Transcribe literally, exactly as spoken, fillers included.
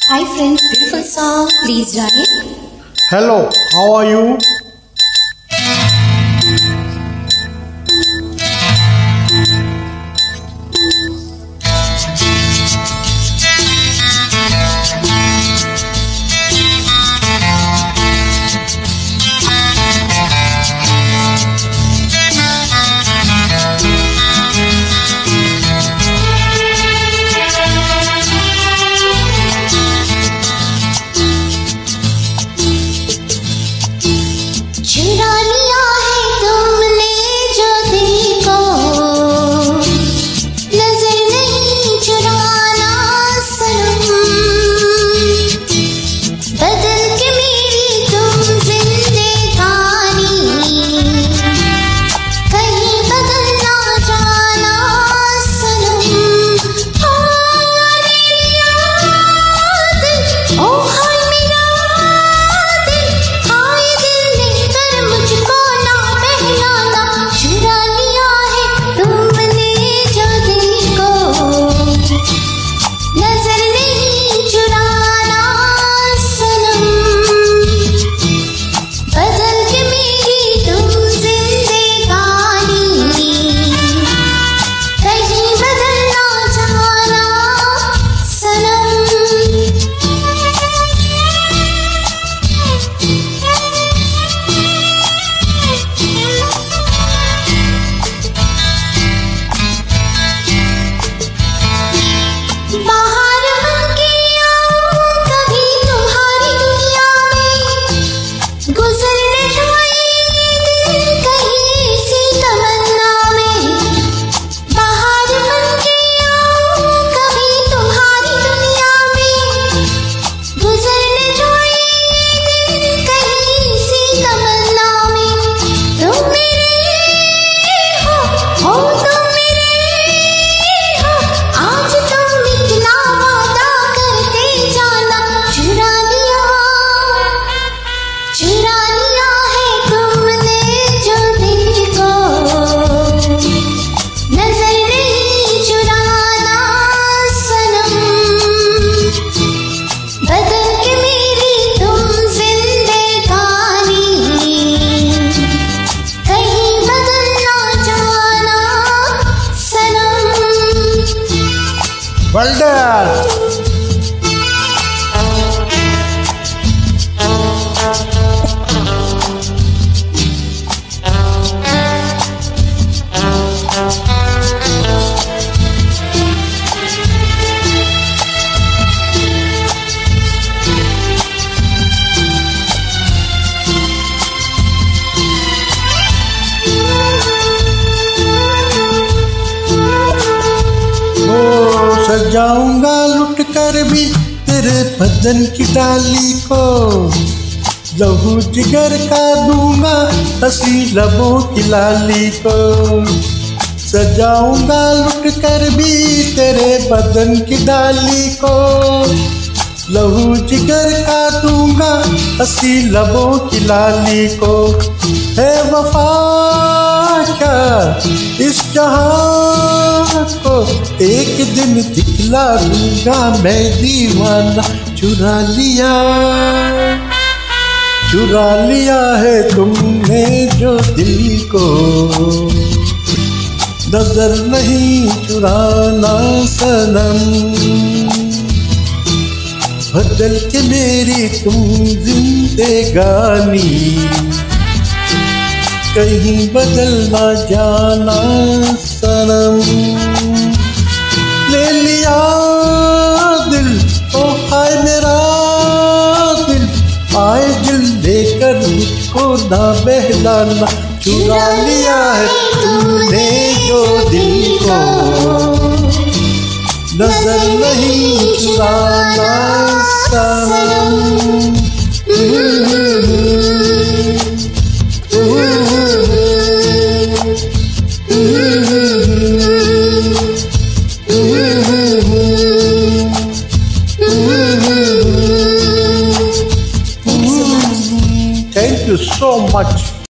Hi friends, beautiful song. Please join it. Hello, how are you? चुरा लिया है तुमने जो दिल को, नजर नहीं चुराना सनम। बदल के मेरी तुम जिंदगानी, कहीं बदल ना जाना सनम। ओ मेरा दिल, ओ हाय मेरा दिल, हाय दिल ने मुझको ना बहलाना। चुरा लिया है तुमने जो दिल को, नजर नहीं चुराना सनम। बदल के मेरी तुम जिंदगानी, कहीं बदल ना जाना सनम। बाहर बनके आऊं कभी तुम्हारी दुनिया में, गुजरने जाए दिल कहीं सी तमन्ना में। बाहर बनके आऊं कभी तुम्हारी दुनिया में, गुजरने जाए दिल कहीं सी तमन्ना में। तुम मेरे हो, हो तुम मेरे हो, आज तुम इतना वादा करते जाना। चुरा लिया, चुरा लिया है तुमने जो दिल को, नजर नहीं चुराना सनम। बदल के मेरी तुम जिंदगानी, कहीं बदल ना जाना सनम। Well done. सजाऊंगा लुट कर भी तेरे बदन की डाली को, लहू जिगर का दूंगा हंसी लबों की लाली को। सजाऊंगा लुट कर भी तेरे बदन की डाली को, लहू जिगर का दूंगा हंसी लबों की लाली को। है वफा क्या इस जहां को, एक दिन दिखला दूंगा मैं दीवाना। चुरा लिया, चुरा लिया है तुमने जो दिल को, नजर नहीं चुराना सनम। बदल के मेरी तुम जिंदगानी, कहीं बदल ना जाना सनम। ले लिया दिल, ओ हाय मेरा दिल, आए दिल लेकर मुझको ना बहलाना। चुरा लिया है तुमने जो दिल को, नजर नहीं चुराना सनम। Thank you so much.